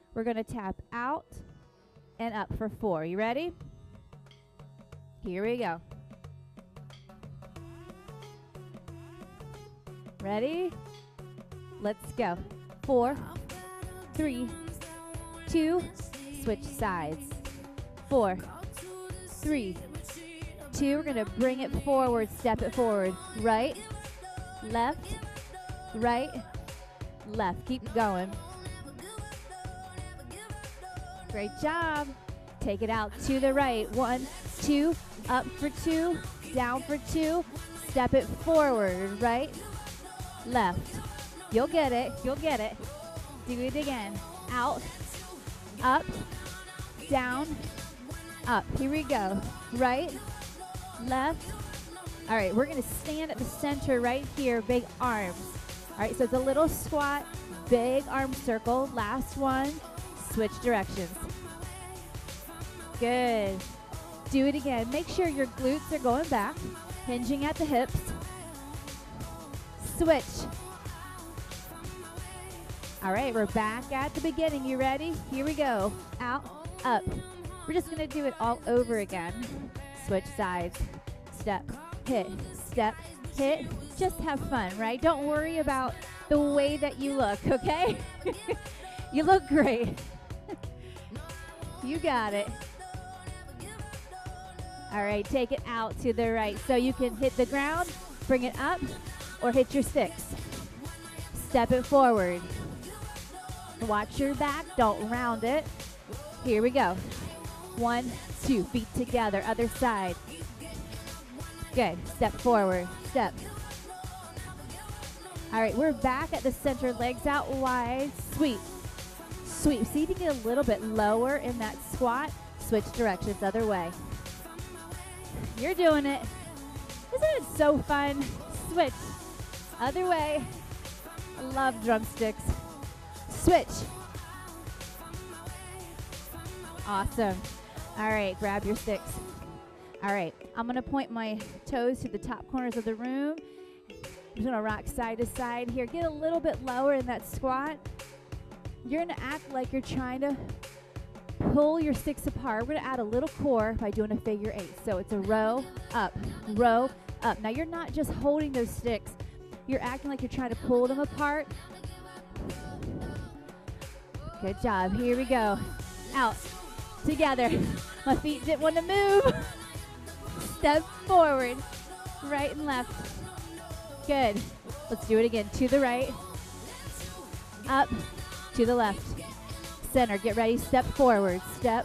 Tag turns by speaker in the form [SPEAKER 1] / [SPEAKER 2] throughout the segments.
[SPEAKER 1] We're going to tap out and up for 4. You ready? Here we go. Ready? Let's go. 4, 3, 2, switch sides. 4, 3, 2. We're going to bring it forward, step it forward. Right, left, right, left. Keep going. Great job. Take it out to the right. 1, 2, up for 2, down for 2. Step it forward. Right, left. You'll get it. You'll get it. Do it again. Out, up, down, up. Here we go. Right, left. All right, we're going to stand at the center right here. Big arms. All right, so it's a little squat, big arm circle. Last one. Switch directions. Good. Do it again. Make sure your glutes are going back, hinging at the hips. Switch. All right, we're back at the beginning. You ready? Here we go. Out, up. We're just going to do it all over again. Switch sides. Step, hit, step, hit. Just have fun, right? Don't worry about the way that you look, okay? You look great. You got it. All right, take it out to the right. So you can hit the ground, bring it up, or hit your sticks. Step it forward. Watch your back, don't round it. Here we go. 1, 2, feet together, other side. Good, step forward, step. All right, we're back at the center, legs out wide, sweep. Sweep, see if you can get a little bit lower in that squat. Switch directions, other way. You're doing it. Isn't it so fun? Switch, other way. I love drumsticks. Switch. Awesome. All right, grab your sticks. All right, I'm gonna point my toes to the top corners of the room. I'm just gonna rock side to side here. Get a little bit lower in that squat. You're gonna act like you're trying to pull your sticks apart. We're gonna add a little core by doing a figure 8. So it's a row, up, row, up. Now you're not just holding those sticks. You're acting like you're trying to pull them apart. Good job. Here we go. Out. Together. My feet didn't want to move. Step forward. Right and left. Good. Let's do it again. To the right. Up. To the left. Center. Get ready. Step forward. Step.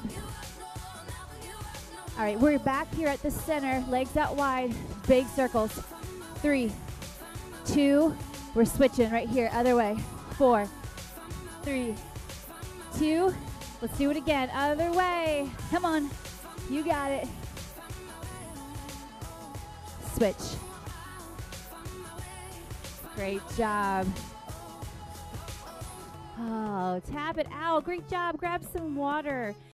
[SPEAKER 1] All right. We're back here at the center. Legs out wide. Big circles. 3, 2. We're switching right here. Other way. 4, 3, 2. Let's do it again. Other way. Come on. You got it. Switch. Great job. Oh, tap it out. Great job. Grab some water.